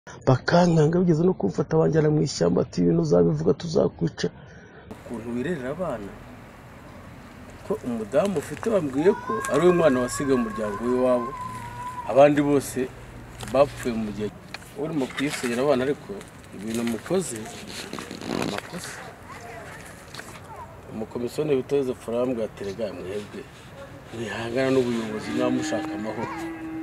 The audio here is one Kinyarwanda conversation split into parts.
bakankanga bigeze no kumfata banjyana mu ishyamba ati ibintu uzabivuga tuzakwica. Ukuntu wirerera abana ko umudamu ufite bambwiye ko ari we mwana wasigaye umuryango w'iwabo, abandi bose bapfuye mu gihe urimo kuyisera abana, ariko ibintu mukoze amakosa. Umukomisiyoni w'ubutabera Frambwa aterega mwebwe mwihangana n'ubuyobozi mwamushaka amahoro,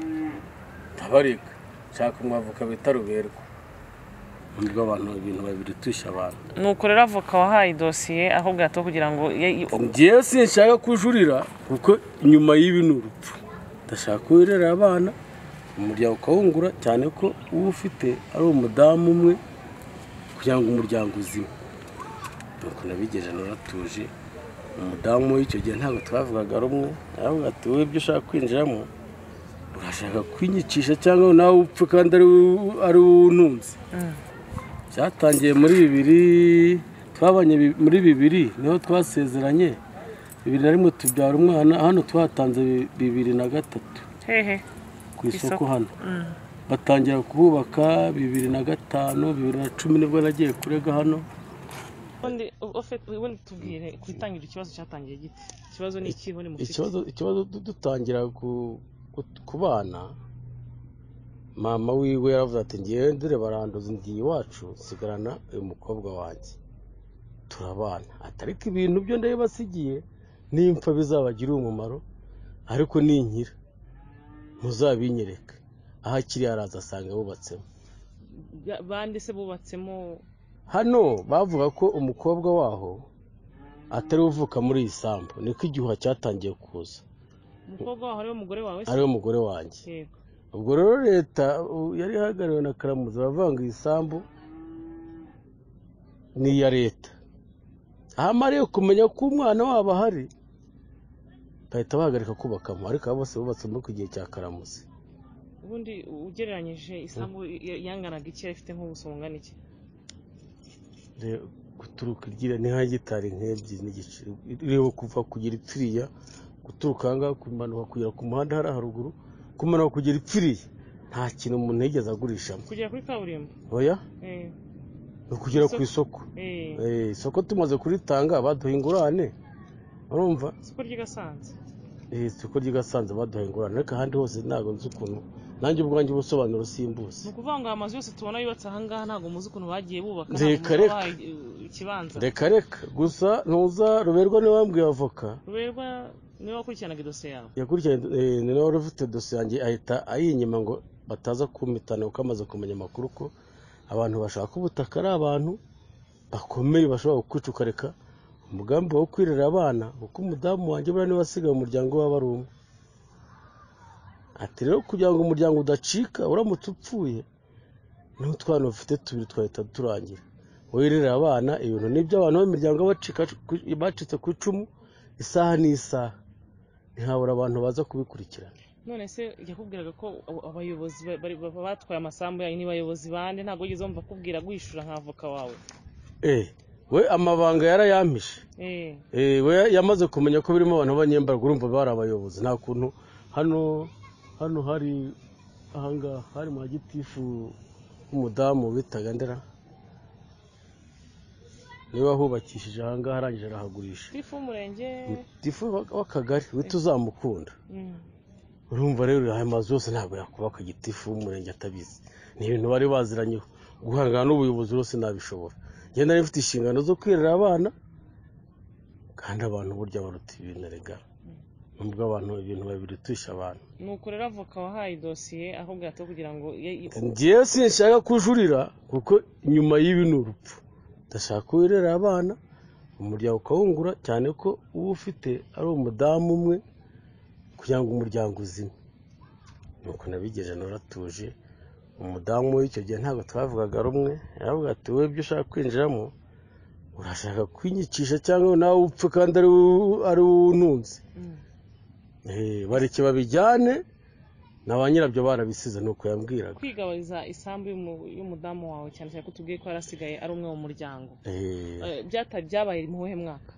tabarika shaka umwavoka bita Ruberwa, nubwo abantu ibintu babiri tusha abantu. Nuko rero avoka wahaye dosiye aho gato kugira ngo ngiye sinshaka kujurira kuko inyuma y'ibi n'urupfu, ndashaka kwirera abana umuryango ukawungura, cyane ko uba ufite ari umudamu umwe kugira ngo umuryango uzime. Nuko nabigeje naratuje, umudamu w'icyo gihe ntabwo twavugaga rumwe, aravuga ati wowe ibyo ushaka kwinjiramo urashaka kwinyicisha cyangwa nawe upfe kandi ari ununze. Cyatangiye muri 2000, twabanye muri 2000 niho twasezeranye, 2001 tubyara umwana, hano twatanze 2003 hehe ku isoko hano. Batangira kubaka 2005, 2010 nibwo nagiye kurega hano. Ubundi tubwire kwitangira ikibazo cyatangiye gite? Ikibazo ni iki bone mufite? Ikibazo dutangira ku bana, mama wiwe yaravuze ati ngiye ndire barandoza ndi iwacu sigarana uyu mukobwa wanjye turabana, atariko ibintu byo ndabasigiye nimfa bizabagira umumaro, ariko ninkira muzabinyereka. Aha kiri araza asanga bubatsemo. Bande se bubatsemo hano bavuga ko umukobwa waho atari uvuka muri isambu, niko igihuha cyatangiye kuza. Umukobwa waho ari umugore wawe se? Ari umugore wanjye. Yego. Ubwo rero leta yari ihagariwe na Karamuzi, bavanga isambu ni ya leta. Ahamariye kumenya ko umwana wabo ahari, bahita bahagarika kubakamo, ariko abo bose bubatse mu gihe cya Karamuzi. Ubundi ugereranyije isambu yanganaga iki, ifite nk'ubusonga n'iki? Guturuka igira ni hagitari nk'ebyi n'igice, rero kuva kugira ipfiriya, guturuka ngaho kumanuka kugera ku muhanda hari haruguru, kumanuka kugera ipfiriye nta kintu umuntu yigeze agurishamo. Kugera kuri kaburimbo? Oya, no kugera ku isoko. Isoko tumaze kuritanga baduha ingurane, urumva? Isoko ry'Gasanze. Isoko ry'Gasanze baduha ingurane, ariko ahandi hose ntago nzi ukuntu nanjye ubwanjye ubusobanuro simbuze. Ni ukuvuga ngo amazu yose tubona yubatse aha ngaha ntago muzi ukuntu bagiye bubaka ikibanza. Reka gusa ntuza Ruberwa niwe wambwiye avoka. Ruberwa niwe wakurikiranaga idosiye yawe? Yakurikiranye, ni nawe ufite dosiye yanjye, ahita ayinyima ngo bataza kumitana, kuko amaze kumenya amakuru ko abantu bashaka ubutaka ari abantu bakomeye bashobora kukwica ukareka umugambi wo kwirera abana, kuko umudamu wanjye buriya niwe wasigaye umuryango w'aba ari umwe. Ati rero kugira ngo umuryango udacika uramutse upfuye, n'utwana ufite tubiri twahita turangira. Wirera abana ibintu nibyo abantu b'imiryango bacitse ku icumu isaha n'isaha, ntihabura abantu baza kubikurikirana. None se yakubwiraga ko abayobozi batwaye amasambu yayo ni bayobozi bande? Ntago yigeze wumva kubwira gwishura nk'avoka wawe? We amabanga yarayampishe. We yamaze kumenya ko birimo abantu b'abanyembaraga, urumva bari abayobozi. Nta kuntu hano hari ahangaha hari mu gitifu umudamu bitaga Ndera, niwe wahubakishije ahangaha arangije arahagurisha. Tifu w'umurenge, tifu w'akagari wita uzamukunda. Urumva rero aya mazu yose ntabwo yakubaka gitifu w'umurenge atabizi. Ni ibintu bari baziranyeho, guhangana n'ubuyobozi rwose nabishobora. Njye nari mfite inshingano zo kwirera abana, kandi abantu burya baruta ibintu rega, nubwo abantu ibintu babiri tusha abantu. Nuko rero avoka wahaye dosiye aho gato kugira ngo ngiye sinshaka kujurira kuko inyuma y'ibi n'urupfu, ndashaka kwirera abana umuryango ukawungura, cyane ko uba ufite ari umudamu umwe kugira ngo umuryango uzime. Nuko nabigeje naratuje, umudamu w'icyo gihe ntabwo twavugaga rumwe, yaravuga ati wowe ibyo ushaka kwinjiramo urashaka kwinyicisha cyangwa nawe upfe kandi ari ununze. Bareke babijyane na ba nyirabyo barabisize. Nuko yambwiraga kwigabariza isambu y'umudamu wawe, cyane cyane ko tubwiye ko yarasigaye ari umwe mu muryango. Byabaye mu huhe mwaka?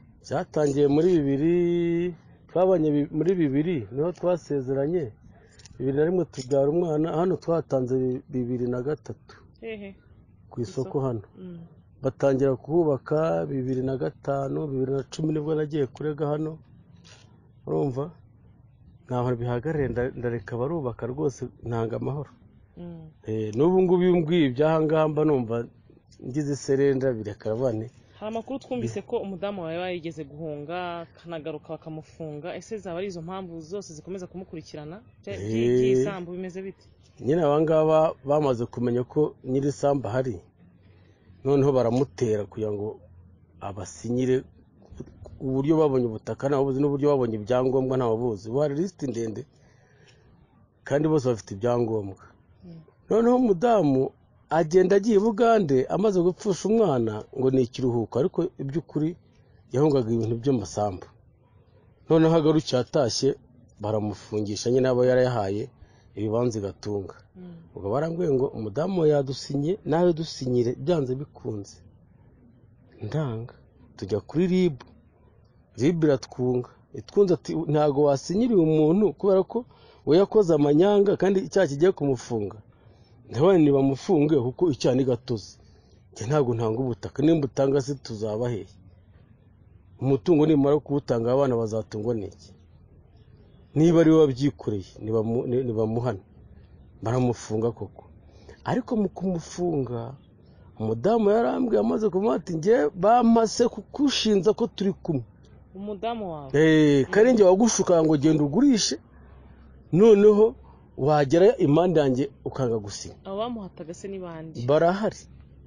Byatangiye muri 2000, twabanye muri 2000 niho twasezeranye, 2001 tubyara umwana hano twatanze 2003 hehe ku isoko hano Mm. batangira kuhubaka 2005 2010 nibwo nagiye kurega hano urumva ntaho bihagarare ndareka barubaka rwose ntanga amahoro n'ubu ngubu iyo umbwiye ibyahangaha mba numva ngize iserenda bireka bane. hari amakuru twumvise ko umudamu wawe yarigeze guhunga kanagaruka bakamufunga, ese zaba ari izo mpamvu zose zikomeza kumukurikirana by'isambu bimeze bite? Nyine abangaba bamaze kumenya ko nyiri isambu ahari noneho baramutera kugira ngo abasinyire uburyo babonye ubutaka ntabuzi n'uburyo babonye ibyangombwa ntabuzi. Hari lisiti ndende kandi bose bafite ibyangombwa. Noneho umudamu agenda agiye Bugande amaze gupfusha umwana ngo ni ikiruhuko, ariko iby'ukuri yahungaga ibintu by'amasambu. Noneho agarukiye atashye baramufungisha nyine abo yarayahaye ibibanza gatunga. Ubwo barambwiye ngo umudamu yadusinye nawe dusinyire byanze bikunze. Ndanga tujya kuri RIB iratwunga itwunze ati ntago wasinyiriye umuntu kubera ko we yakoze amanyanga kandi icyaha kigiye kumufunga. Ntabwo nibamufunge kuko icyaha ni gatozi. Njye ntago ntanga ubutaka, nimba utanga se tuzabaheye. Umutungo nimara kuwutanga abana bazatungwa n'iki? Niba ari we wabyikoreye nibamuhana baramufunga koko. Ariko mu kumufunga umudamu yarambwiye amaze kuvuga ati njye bamase kukushinza ko turi kumwe. Umudamu wawe kandi njye wagushuka ngo genda ugurishe noneho wagera impande yanjye ukanga gusinya. abo bamuhataga se ni bandi? Barahari.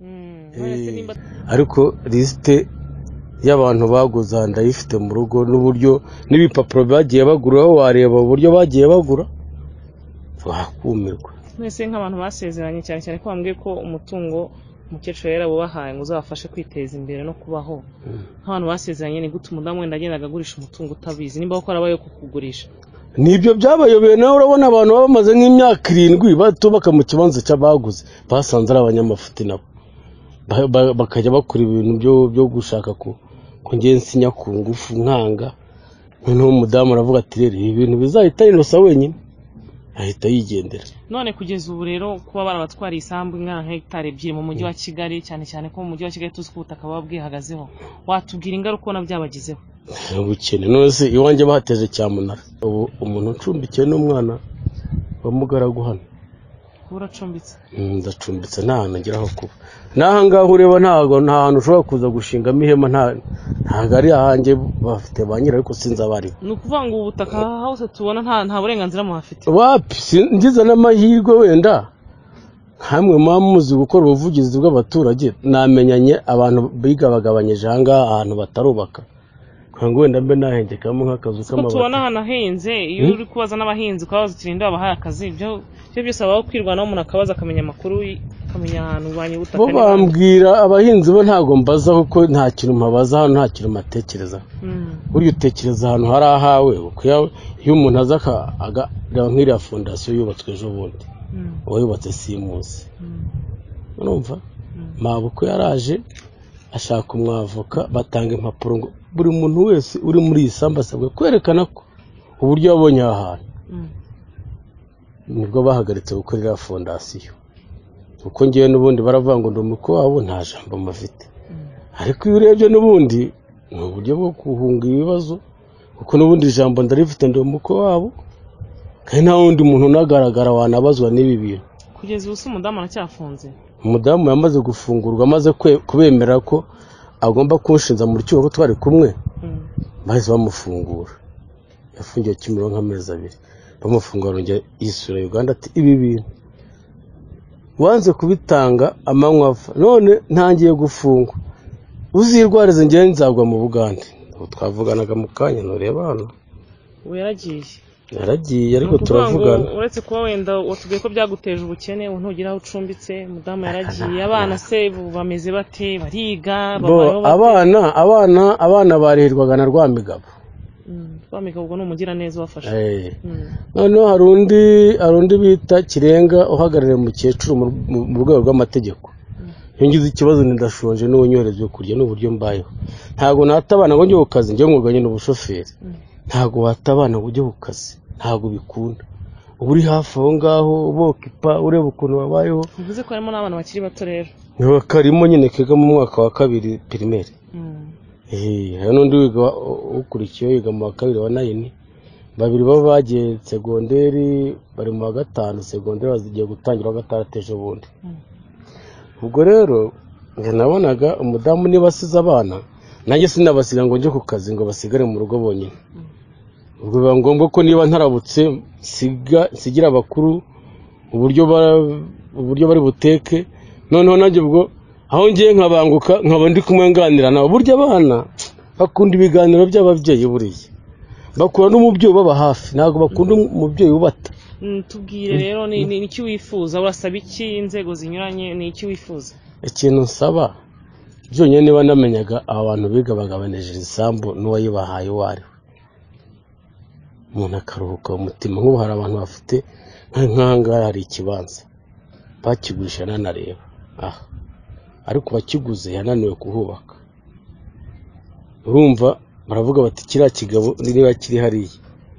Ariko lisite y'abantu baguze ndayifite mu rugo n'uburyo n'ibipapuro bagiye baguraho wareba uburyo bagiye bagura wakumirwa. Mwese nk'abantu basezeranye cyane cyane ko bambwiye ko umutungo umukecuru yarabubahaye ngo uzabafashe kwiteza imbere no kubaho. Nk'abantu basezeranye ni gute umudamu wenda agendaga agurisha umutungo utabizi nimba ko arabaye kukugurisha? Nibyo byabayobeye nawe urabona abantu bamaze nk'imyaka 7 batubaka mu kibanza cy'abaguze basanze ari abanyamafuti nabo bakajya bakora ibintu byo gushaka ko ngiye nsinya ku ngufu nkanga. Noneho umudamu aravuga ati rero ibintu bizahita inosa wenyine ahita yigendera. None kugeza ubu rero kuba barabatwariye isambu nka hectare 2 mu mujyi wa Kigali cyane cyane ko mu mujyi wa Kigali tuzi ko ubutaka baba bwihagazeho, watubwira ingaruka ubona byabagizeho? Ubukene nose iwanjye bahateje cyamunara. Ubu umuntu ucumbikiye n'umwana bamugaragu hano. Uracumbitse? Ndacumbitse nta hantu ngeraho kuba. Naha ngaho ureba nta hantu ushobora kuza gushingamo ihema ntago ari ahanjye bafite ba nyira ariko sinzi abari. Ni ukuvuga ngo ubutaka hose tubona nta burenganzira muhafite? Wapi ngize n'amahirwe wenda hamwe muzi gukora ubuvugizi bw'abaturage namenyanye abantu biga bagabanyije ahangaha ahantu batarubaka ngo wenda mbe nahengekamo nk'akazu k'amabati. Tubona hano ahenze iyo uri kubaza n'abahinzi ukabaza utirinde babahaye akazi ibyo byose abaho kwirwanaho umuntu akabaza akamenya amakuru akamenya ahantu ubanye ubutaka. Bo bambwira abahinzi bo ntago mbaza kuko nta kintu mpabaza hano nta kintu matekereza. Buryo utekereza ahantu hari ahawe iyo umuntu aza akareba nk'iriya fondasiyo yubatswe ejo bundi uwayubatse simuzi urumva mabuko yaraje ashaka umwavoka batanga impapuro ngo buri muntu wese uri muri iyi sambu asabwe kwerekana ko uburyo yabonye aha hantu. Nibwo bahagaritse gukorera fondasiyo kuko ngiye n'ubundi baravuga ngo ndi umuko wabo nta jambo mafite. Ariko iyo urebye n'ubundi ni uburyo bwo guhunga ibibazo kuko n'ubundi ijambo ndarifite ndi umuko wabo kandi nta wundi muntu unagaragara wanabazwa n'ibi bintu. Kugeza ubu umudamu aracyafunze? Umudamu yamaze gufungurwa amaze kubemera ko agomba kunshinza mu rukiko ko twari kumwe bahise bamufungura. Yafungiwe Kimironko amezi 2 bamufungura ngo yisura Uganda ati ibi bintu wanze kubitanga amanywa apfa none ntangiye gufungwa uzirwarize ngiye nzagwa mu Bugande. Twavuganaga mu kanya nureba hano. Yaragiye ariko turavugana. Uretse kuba wenda watubwiye ko byaguteje ubukene ntugira aho ucumbitse umudamu yaragiye. Abana se bameze bate? Bariga abana barihirwaga na Rwamigabo. Rwamigabo ubwo ni umugira neza wafashe. Noneho hari undi bita Kirenga uhagarariye umukecuru mu rwego rw'amategeko. Iyo ngize ikibazo ndashonje n'ubunyoreze byo kurya n'uburyo mbayeho. Ntago natabana ngo njye ku kazi njye mwuganye n'ubushoferi. Ntago watabana ngo ujye ku kazi ntago bikunda. uba uri hafi aho ngaho bokipa ureba ukuntu babayeho. bivuze ko harimo n'abana bakiri bato rero. niba karimo nyine kiga mu mwaka wa 2 primaire. hari n'undi wiga ukurikiyeho yiga mu wa 2 wa 9, babiri baba bagiye segonderi bari mu wa 5 segonderi bazigiye gutangira wa 6 ejo bundi. ubwo rero njye nabonaga umudamu niba asize abana nanjye sinabasiga ngo njye ku kazi ngo basigare mu rugo bonyine. ubwo biba ngombwa ko niba ntarabutse sigira abakuru uburyo bari buteke, noneho nanjye ubwo aho ngiye nkabanguka nkaba ndi kumwe nganira nabo. burya abana bakunda ibiganiro by'ababyeyi, buriya bakura n'umubyeyi baba hafi, ntabwo bakunda umubyeyi ubata. tubwire rero ni iki wifuza, urasaba iki inzego zinyuranye, ni iki wifuza? ikintu nsaba byonyine niba namenyaga aba bantu biga bagabanije isambu n'uwayibahaye uwo ari we, umuntu akaruhuka umutima. nk'ubu hari abantu bafite nk'ahangaha hari ikibanza bakigurisha nanareba ariko bakiguze yananiwe kuhubaka. urumva baravuga bati kiriya kigabo niba kiri hariya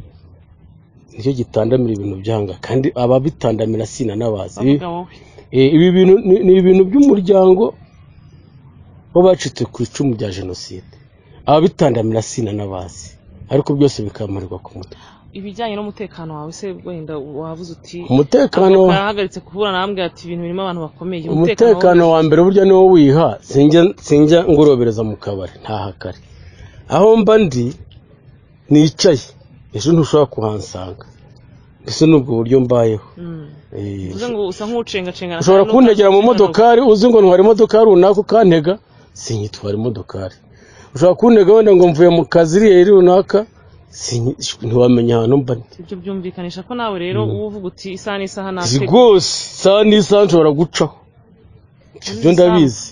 nicyo gitandamira ibintu byanga, kandi ababitandamira sina n'abazi. ibi bintu ni ibintu by'umuryango w'abacitse ku icumu rya jenoside, ababitandamira sina n'abazi, ariko byose bikamarirwa ku mutwe. ibijyanye n'umutekano wawe se wenda wavuze uti umutekano yahagaritse kuhura nambwe ati ibintu birimo abantu bakomeye. umutekano wa mbere burya niwo wiha, sinjya ngorobereza mu kabari ntahakare. aho mba ndi nicaye ejo ntushobora kuhansanga, mbese n'ubwo buryo mbayeho. uvuze ngo usa nk'ucengacenga, ushobora kuntegera mu modokari uzi ngo ntwara imodoka runaka ukantega, sinyitwara imodokari. ushobora kuntega wenda ngo mvuye mu kazi iriya runaka, ntiwamenya ahantu mba. ibyo byumvikanisha ko nawe rero uba uvuga uti isaha n'isaha natwe rwose isaha n'isaha nshobora gucaho, ibyo ndabizi.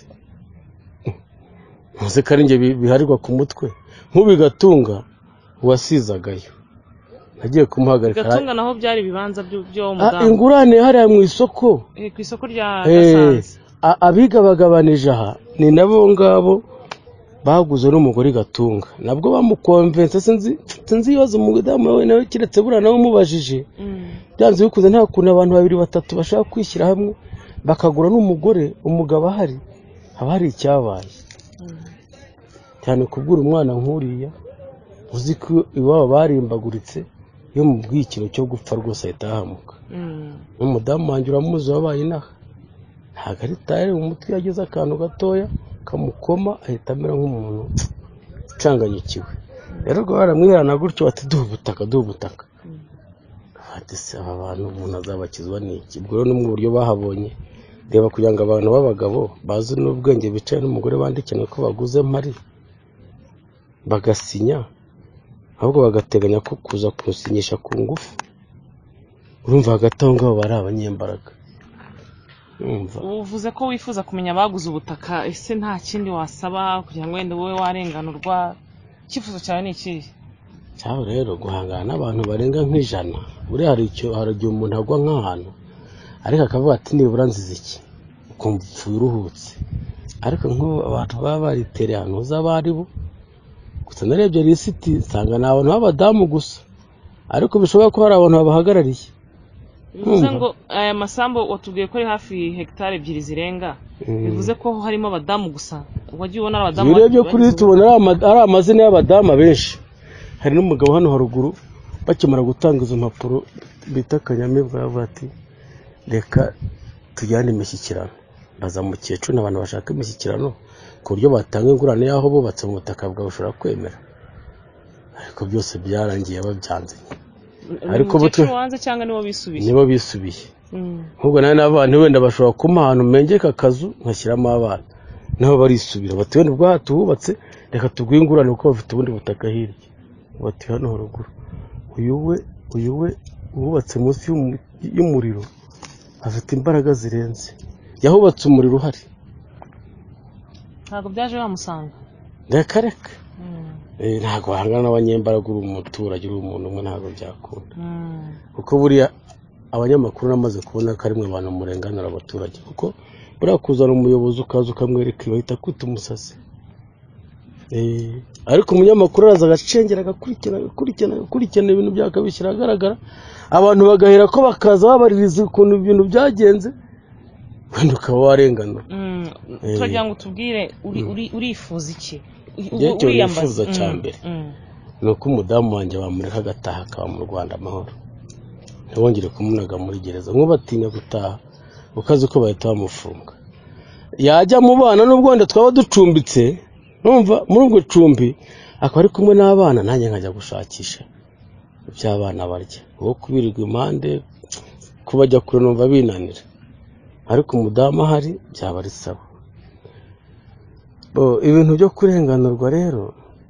ntuze ko ari njye biharirwa ku mutwe. nk'ubigatunga uwasizagayo nagiye kumuhagarika. Gatunga naho byari ibibanza byo mudamu. ingurane hariya mu isoko, ku isoko rya Gasanze. abiga bagabanije aha ni nabo ngabo baguze n'umugore Gatunga, nabwo bamukonvense. sinzi ibibazo umudamu we nawe kiretse buriya nawe umubajije byanze bikuze nta kuntu abantu 2-3 bashaka kwishyira hamwe bakagura n'umugore umugabo ahari, haba hari icyabaye cyane kubwira umwana nk'uriya uzi ko iwabo barimbaguritse iyo mu bwikiro cyo gupfa rwose ahita ahamuka. n'umudamu wanjye uramuzi wabaye inaha, ntabwo ari tayari mu mutwe yagize akantu gatoya kamukoma ahita amera nk'umuntu ucanganyikiwe. rero ngo baramwihana gutyo bati duha ubutaka. bati se aba bantu umuntu azabakizwa n'iki? ubwo rero no mu buryo bahabonye reba kugira ngo abantu b'abagabo bazi n'ubwenge bicaye n'umugore bandikene ko baguze mpari bagasinya, ahubwo bagateganya ko kuza kusinyisha ku ngufu. urumva hagati aho ngaho bari abanyembaraga. uvuze ko wifuza kumenya abaguze ubutaka, ese nta kindi wasaba kugira ngo wenda wowe warenganurwa? icyifuzo cyawe ni ikihe? cyawe rero guhangana n'abantu barenga nk'ijana, buriya hari igihe umuntu agwa nk'ahantu ariko akavuga ati nibura nziza iki, ukumva upfuye uruhutse. ariko nk'ubu abantu baba baritereye ahantu uzi abo ari bo. gusa narebye lisiti nsanga ni abantu b'abadamu gusa, ariko bishobora ko hari abantu babahagarariye. bivuze ngo aya masambu watubwiye ko ari hafi hegitari 2 zirenga, bivuze ko harimo abadamu gusa. wagiye ubona abadamu? birebye kuri tubona ari amazina y'abadamu benshi. hari n'umugabo hano haruguru bakimara gutanga izo mpapuro bita Kanyamibwa yavuga ati reka tujyane imishyikirano. baza mu Kecuru n'abantu bashaka imishyikirano ku buryo batanga ingurane y'aho bubatse mu butaka bwa bushobora kwemera, ariko byose byarangiye babyanze. ariko wanze cyangwa nibo bisubiye. ahubwo nawe n'abana wenda bashobora kuma ahantu mengeka akazu nkashyiramo abana, nabo barisubira bati wenda ubwo hatuhubatse reka tuguhe ingurane kuko bafite ubundi butaka hirya. bati hano haruguru uyu we wubatse munsi y'umuriro afite imbaraga zirenze, yahubatse umuriro uhari. ntabwo byaje bamusanga. reka ntabwo wahangana n'abanyembaraga uri umuturage uri umuntu umwe, ntabwo byakunda. kuko buriya abanyamakuru namaze kubona ko ari mwe abantu murenganura abaturage, kuko buriya kuzana umuyobozi ukaza ukamwereka bahita kwita umusazi. ariko umunyamakuru araza agacengera agakurikirana ibintu byakabishyira ahagaragara abantu bagahera ko bakaza babaririza ukuntu ibintu byagenze wenda ukaba warenganura. turagira ngo tubwire urifuza iki? Icyo nifuza cya mbere ni uko umudamu wanjye bamureka agataha akaba mu Rwanda amahoro, ntibongere kumunaga muri gereza nk'ubatinya gutaha ukazi ko bahita bamufunga. Yajya mu bana n'ubwo wenda twaba ducumbitse, numva muri ubwo cumbi akaba ari kumwe n'abana, nanjye nkajya gushakisha iby'abana barya, uwo kubirirwa impande kubajya kure numva binanira, ariko umudamu ahari byaba ari sawa. Ibintu byo kurenganurwa rero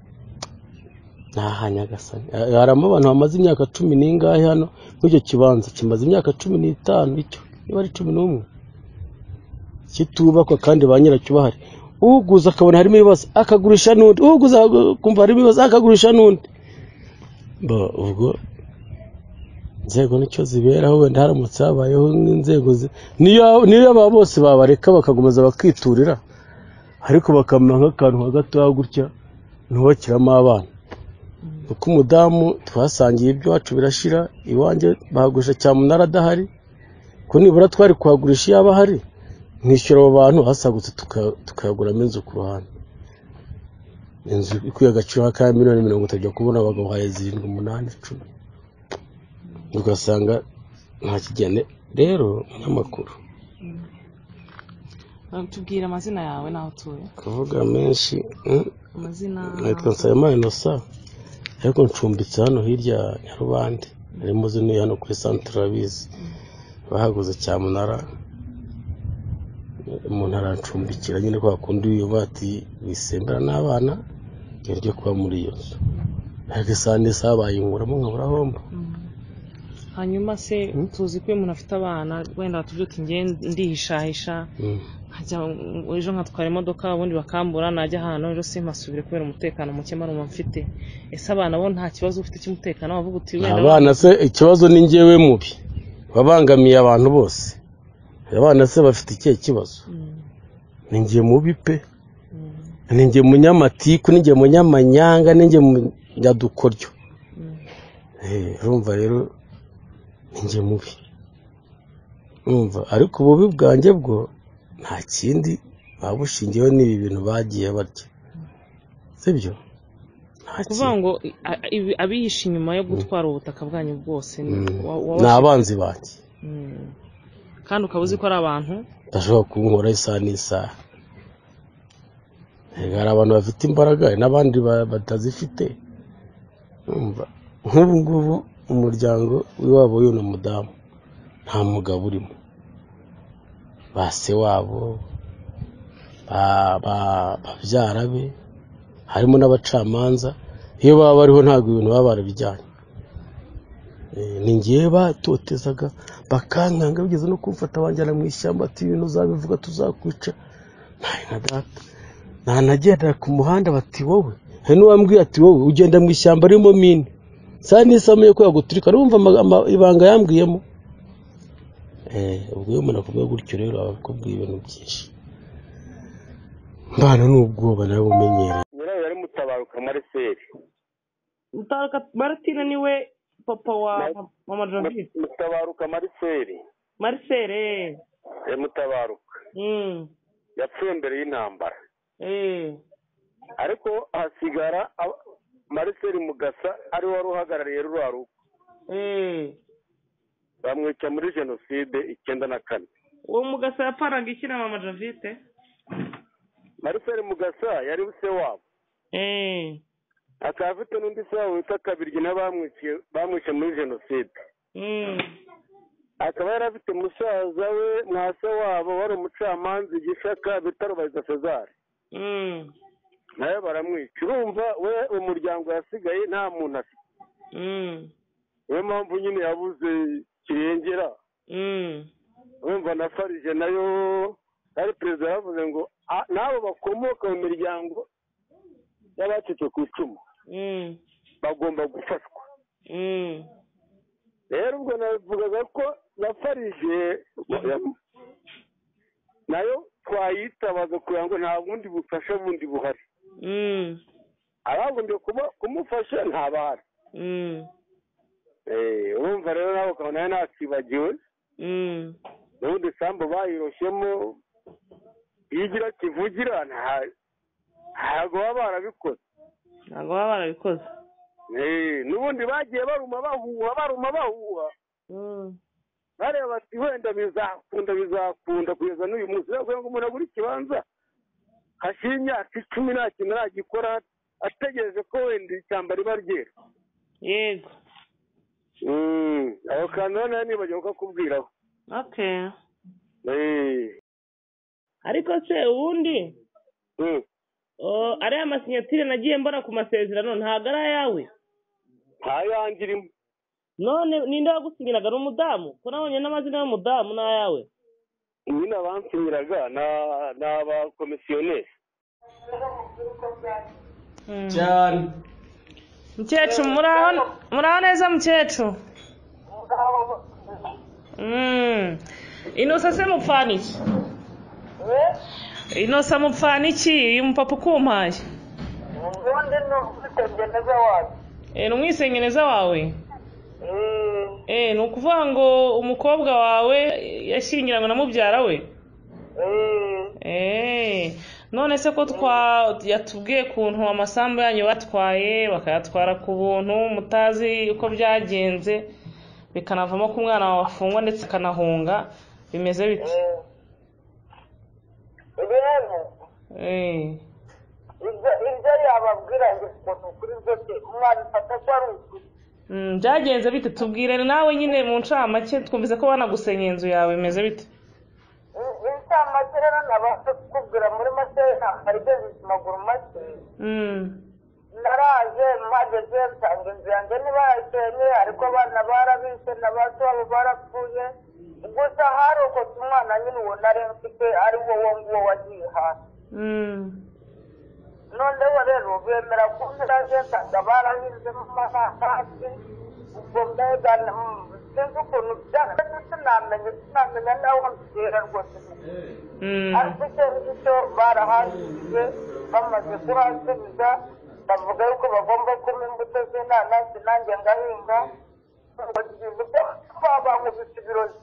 nta Nyagasani, harimo abantu bamaze imyaka 10 n'ingahe hano nk'icyo kibanza kimaze imyaka 15, icyo niba ari 11 kitubakwa kandi ba nyiracyo bahari. Uguza akabona harimo ibibazo akagurisha n'undi, uguza kumva harimo ibibazo akagurisha n'undi. Ubwo inzego nicyo ziberaho, wenda haramutse habayeho n'inzego niyo aba bose babareka bakakomeza bakiturira, ariko bakamenya nk'akantu hagatoya gutya ntubakiramo abana. Uko umudamu twasangiye ibyo wacu birashira, iwanjye bahagurisha cyamunara adahari, ko nibura twari kuhagurisha yaba hari mwishyura abo bantu hasagutse tukayaguramo inzu ku ruhande, inzu ikwiye agaciro ka miliyoni 30 ujya kubona bagahaye 7, 8, 10 ugasanga nta kigene. Rero umunyamakuru tubwira amazina yawe naho utuye. kuvuga menshi Amazina nitwa Nsabimana Innocent, ariko ncumbitse hano hirya Nyarubande, harimo zino hano kuri Centre Rabizi bahaguze cyamunara, umuntu arancumbikira nyine kwa kundi iyo bati bisembera n'abana iryo kuba muri iyo nzu, ariko sande sabayinguramo nkabura homba. hanyuma se tuzi ko umuntu afite abana wenda tujye ndihishahisha nkajya ejo nkatwara imodoka ubundi bakambura najya ahantu ejo simpasubire kubera umutekano muke maruma mfite. Ese abana bo nta kibazo ufite cy'umutekano wavuga uti wenda abana se ikibazo ni njyewe mubi babangamiye abantu bose? Abana se bafite ikihe kibazo? Ni njye mubi pe, ni njye munyamatiku, ni njye munyamanyanga, ni njye munyadukoryo. Urumva rero ni njye mubi, urumva. Ariko ububi bwanjye bwo nta kindi babushingiyeho n'ibi bintu bagiye barya, sibyo? kuvuga ngo abihisha inyuma yo gutwara ubutaka bwanyu bwose ni abanzi banjye, kandi ukaba uzi ko ari abantu ndashobora kunkora isaha n'isaha. Hari abantu bafite imbaraga n'abandi batazifite, urumva. Nk'ubu ngubu umuryango w'iwabo y'uno mudamu nta mugabo urimo, base wabo babyara be harimo n'abacamanza, iyo baba bariho ntabwo ibintu baba barabijyanye. Ni ngiye batotezaga bakankanga bigeze no kumfata banjyana mu ishyamba, ati ibintu uzabivuga tuzakwica. Na data nanagendera ku muhanda bati wowe, hari n'uwambwiye ati wowe ugenda mu ishyamba arimo mine, saa nisamiye ko yaguturika. Urumva ibanga yambwiyemo. Ubwo iyo umuntu avuga gutyo rero aba akubwiye ibintu byinshi, mbana n'ubwoba nawe umenyereye. Nyirayo yari Mutabaruka Marcel. Mutabaruka Martine niwe papa wa mama Janvier. Mutabaruka Marcel. Mutabaruka yapfuye mbere y'intambara, ariko hasigara Marcel Mugasa ari wari uhagarariye ruriya rugo. Bamwica muri jenoside 94. Uwo Mugasa yaparaga iki na mama Janvier? Marcel Mugasa yari se wabo, akaba afite n'undi se wabo witwa Kabirigi bamwica muri jenoside. Akaba yari afite musaza we mwase wabo wari umucamanza Gishaka bita Rubayiza Cesar, nawe baramwica. Urumva we umuryango yasigaye nta muntu afite, niyo mpamvu nyine yabuze kirengera. Urumva na Farije nayo ari perezida yavuze ngo nabo bakomoka mu miryango y'abacitse ku icumu bagomba gufashwa. Rero ubwo navugaga ko na Farije nayo twayitabaza kugira ngo nta bundi bufasha bundi buhari. abagombye kumufasha ntabahari. Urumva rero nawe ukabona nakibagiwe. N'ubundi sambu bayiroshyemo igira kivugira ntabwo baba barabikoze. N'ubundi bagiye baruma bahuha bareba bati wenda bizakunda kugeza n'uyu munsi. Rero ngo umuntu agura ikibanza hashyira imyaka 10 nta kintu aragikora ategereje ko wenda ishyamba riba ryera. Yego. Aho kandi none nibagiwe kukubwiraho. Okay. Ariko se ubundi ariya masinyatire nagiye mbona ku masezerano ntabwo ari ayawe? Ntayange irimo. None ninde wagusinyiraga? N'umudamu? Ko nabonye n'amazina y'umudamu n'ayawe. Nyine abansinyiraga ni abakomisiyoneri. cyane. Mukecuru muraho neza mukecuru? Inosa se mupfana iki? Inosa mupfana iki? Uyu mupapa ukumpaye? Ubundi ni umwisengeneza wawe. Ni umwisengeneza wawe? Ni ukuvuga ngo umukobwa wawe yashyingiranywe na mubyara we? None se ko yatubwiye kuntu amasambu yanyu batwaye bakayatwara ku buntu mutazi uko byagenze bikanavamo ko umwana wawe afungwa ndetse akanahunga, bimeze bite? Ibyo yababwira ngo ukuntu kuri byose umwana ufata ko ari ukuri. Byagenze bite? Tubwire nawe nyine mu ncamake, twumvise ko banagusenye inzu yawe, bimeze bite? Incamake rero nabasha kukubwira muri make hari ibyo maguru make. Naraje mpageze nsanga inzu yanjye ntibayasenye ariko abana barabishe na ba babo barapfuye, gusa hari uko umwana nyine uwo nari mfite ari wowe nguwo wagiye hasi. Noneho rero bemera kumpera nsanga barahinzemo amananasi, ubwo mbega sinzi ukuntu sinamenya naho mbwira rwose. Ariko icyo barahangiye bamaze kuhasubiza bavuga yuko bagomba kuma imbuto z'inanasi nanjye ngahinga ngo ibintu babankubise ibirori.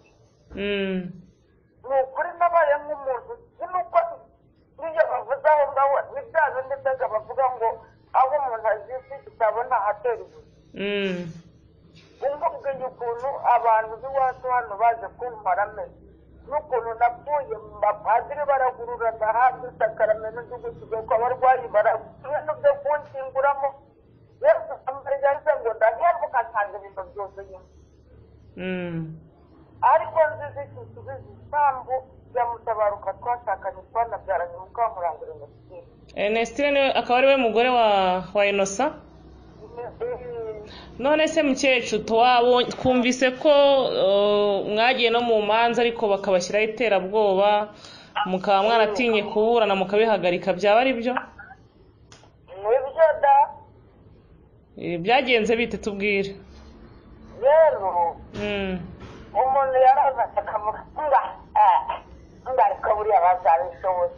Ni ukuri nabaye nk'umuntu nuko niyo bavuze aho ngaho ni bya bindi mbega bavuga ngo aho umuntu azizi utabona ahatera ibuye. Umbubwiye ukuntu abantu b'iwacu hano baje kuntwara ameze n'ukuntu napfuye abapadiri baragururana hafi isakaramentu ry'ugusigaye ko abarwayi ibintu byo kunshyinguramo yesu amarira yahise ngo ndahembuka nsanga ibintu byose nyine. Ariko nziza ikisubiza isambu ya Mutabaruka twashakanye twanabyaranye Mukamurangire Ernestine. Ernestine akaba ari we mugore wa Inosa? None se mukecuru twumvise ko mwagiye no mu manza ariko bakabashyiraho iterabwoba mukaba mwaratinye kuburana mukabihagarika, byaba ari byo? Nibyo da. Byagenze bite tubwire? Rero umuntu yaraza akavuga nga ariko buriya bazabishoboye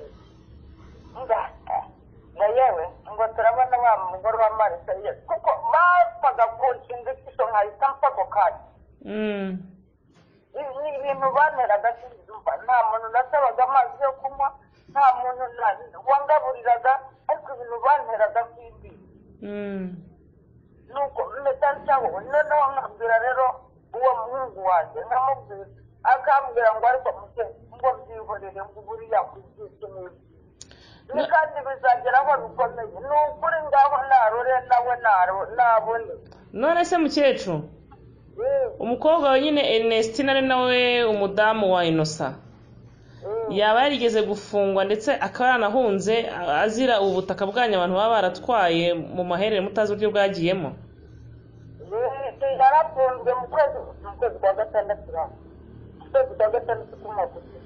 nga yewe ngo turabona wa mugore wa Marisa kuko bapfaga kunshinga ikiso nkahita mfa ako kanya. Ni ibintu banteraga sinzumva, nta muntu nasabaga amazi yo kunywa, nta muntu wangaburiraga, ariko ibintu banteraga simbi. Nuko mpita nshaho noneho nkabwira rero uwo muhungu wanjye nkamubwira akambwira ngo ariko ngo byihorere ngo buriya kwigisha neza ni kandi bizagera aho bikomeye. Ni ukuri ngaho narore nawe nabone. None se mukecuru umukobwa we nyine Ernestine ari nawe umudamu wa Inosa yaba yarigeze gufungwa ndetse akaba yanahunze azira ubutaka bwanyu abantu baba baratwaye mu maherere mutazi uburyo bwagiyemo? Yarafunzwe mu kwezi kwa gatandatu k'umwaka